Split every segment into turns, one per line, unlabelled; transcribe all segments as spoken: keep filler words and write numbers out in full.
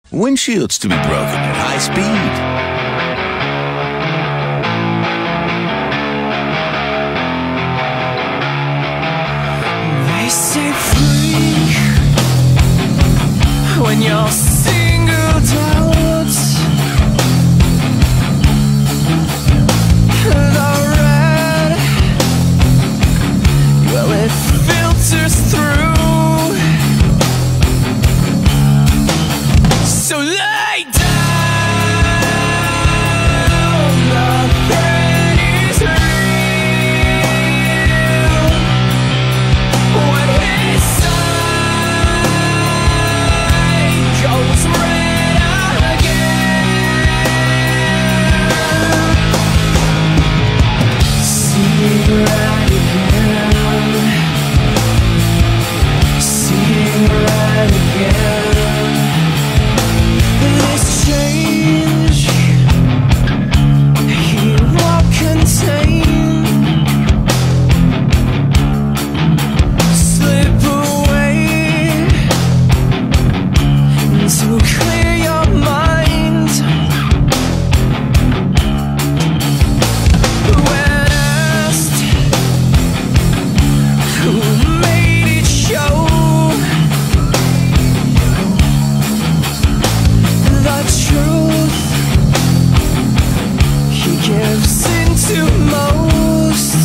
Windshields to be broken at high speed.
They say free when you're singled out. The red, well, it filters through. So lay down, the threat is real. What his side goes red again. See red again. See red again. This change he won't contain. Slip away to clear your mind. When asked who made it show, the truth he gives into most.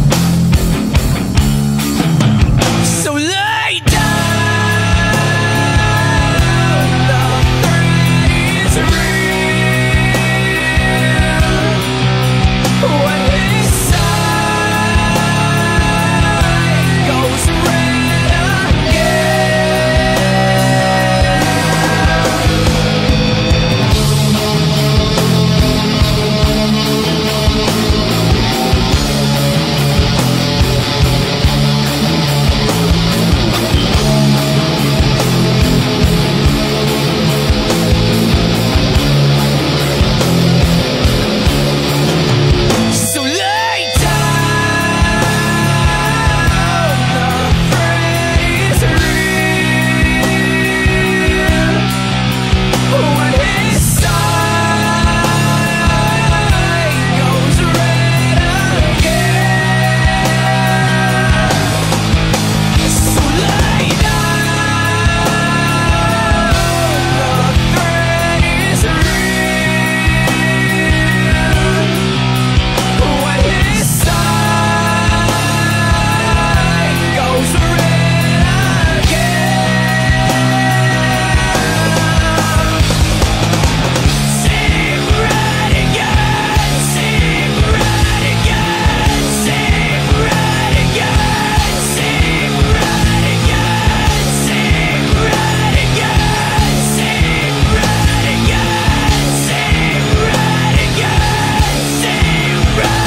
So lay down, the threat is real. When his side goes red again. So lay down, the threat is real. When his side goes red again. So lay down, the threat is real. When his side goes red again. Sing red again, sing red again, sing red again, sing red again, sing red again, sing red again, sing red again, sing red.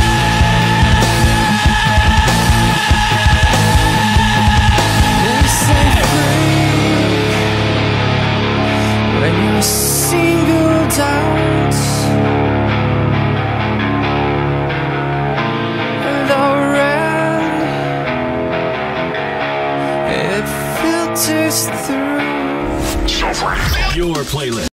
They say free when you're singled out. The red, it filters through.
Your playlist.